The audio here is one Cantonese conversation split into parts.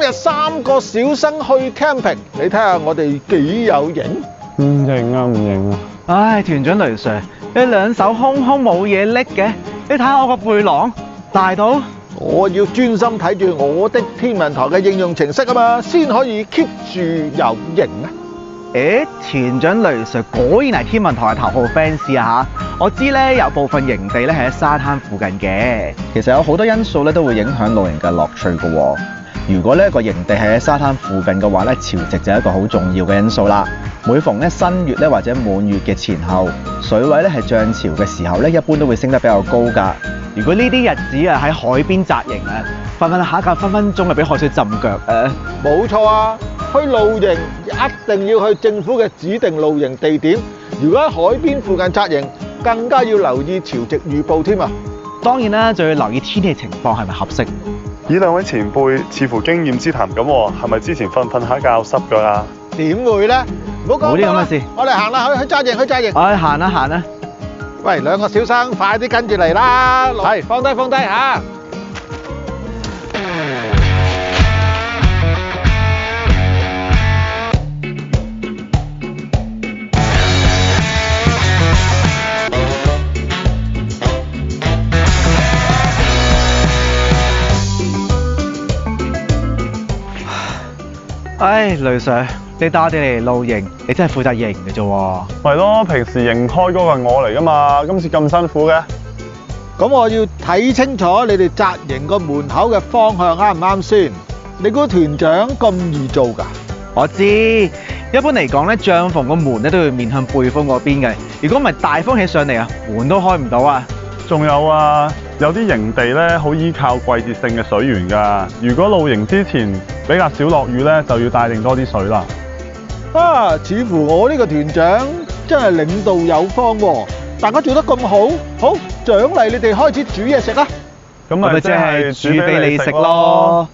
日3個小生去 camping， 你睇下我哋幾有型？ 唔型啊，唔型啊！ 唉，團長雷 Sir， 你兩手空空冇嘢拎嘅，你睇下我個背囊大到。 我要專心睇住我的天文台嘅應用程式啊嘛，先可以 keep 住有型啊！ 團長雷 Sir 果然係天文台嘅頭號 fans 啊嚇！我知咧有部分營地咧係喺沙灘附近嘅，其實有好多因素咧都會影響露營嘅樂趣㗎喎。如果呢個營地係喺沙灘附近嘅話咧，潮汐就係一個好重要嘅因素啦。每逢咧新月咧或者滿月嘅前後，水位咧係漲潮嘅時候咧，一般都會升得比較高㗎。如果呢啲日子啊喺海邊紮營啊，瞓下覺分分鐘就俾海水浸腳啊！ 冇錯啊，去露營一定要去政府嘅指定露營地點。如果喺海邊附近紮營，更加要留意潮汐預報添啊！ 當然啦，就要留意天氣情況係咪合適。 咦，兩位前輩似乎經驗之談咁喎，係咪之前瞓下覺濕腳啊？ 點會咧？唔好講冇啲咁嘅事， 我哋行啦，去紮營，去紮營。 唉，行啦。 喂，兩個小生，快啲跟住嚟啦！係，放低嚇。 唉，雷 Sir， 你帶我哋嚟露營，你真係負責營嘅啫喎。 係咯，平時營開嗰個係我嚟噶嘛，今次咁辛苦嘅。 咁我要睇清楚你哋紮營個門口嘅方向啱唔啱先？你估團長咁易做㗎？ 我知，一般嚟講咧，帳篷個門咧都要面向背風嗰邊嘅。如果唔係大風起上嚟啊，門都開唔到啊。 仲有啊，有啲營地咧好依靠季節性嘅水源㗎。如果露營之前比較少落雨咧，就要帶定多啲水啦。 啊，似乎我呢個團長真係領導有方喎！大家做得咁好，好獎勵你哋開始煮嘢食啦！ 咁咪即係煮俾你食咯。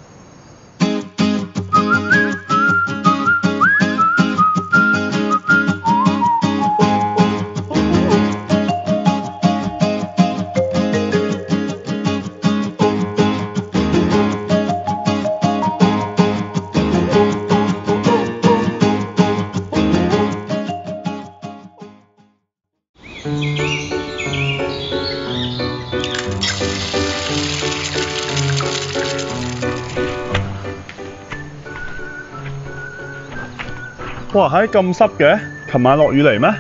哇！咁濕嘅，琴晚落雨嚟咩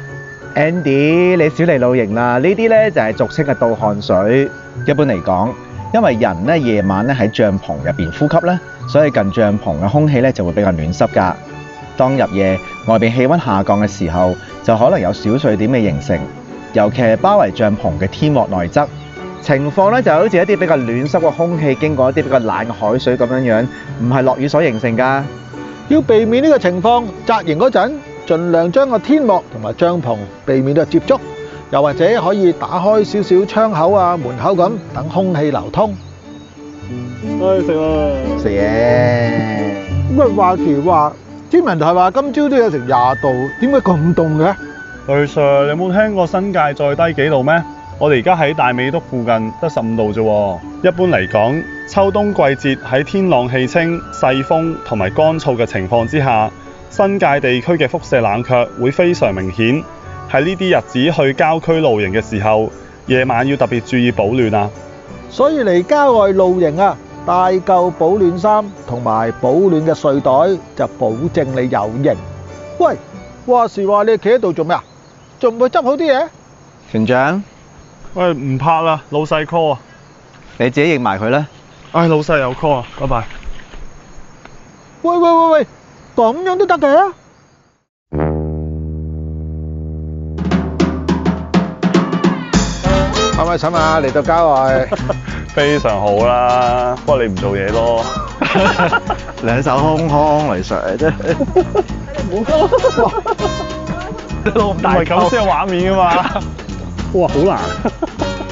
Andy， 你少嚟露營啦，呢啲咧就係俗稱嘅盜汗水。一般嚟講，因為人咧夜晚咧喺帳篷入邊呼吸咧，所以近帳篷嘅空氣咧就會比較暖濕㗎。當入夜外邊氣温下降嘅時候，就可能有小水點嘅形成，尤其係包圍帳篷嘅天幕內側。情況咧就好似一啲比較暖濕嘅空氣經過一啲比較冷嘅海水咁樣，唔係落雨所形成㗎。 要避免呢個情況，紮營嗰陣，盡量將個天幕同埋帳篷避免到接觸，又或者可以打開少少窗口啊、門口咁，等空氣流通。 食啦！ 食嘢。 喂，話時話，天文台話今朝都有成20度，點解咁凍嘅？ 雷 Sir， 你有冇聽過新界再低幾度咩？我哋而家喺大美督附近得15度啫喎。一般嚟講，秋冬季節喺天朗氣清、細風同埋乾燥嘅情況之下，新界地區嘅輻射冷卻會非常明顯。喺呢啲日子去郊區露營嘅時候，夜晚要特別注意保暖啊！ 所以嚟郊外露營啊，帶夠保暖衫同埋保暖嘅睡袋，就保證你有型。喂，話時話你企喺度做咩啊？仲唔去執好啲嘢？ 團長， 喂，唔拍啦，老細 call 啊！ 你自己認埋佢啦。 唉，老細有 call 啊，拜拜。 喂，咁樣都得嘅？係咪嬸啊？嚟到郊外， 非常好啦，不過你唔做嘢咯。 兩手空空嚟上啫。 冇錯。 唔係咁先有畫面㗎嘛。哇，好難。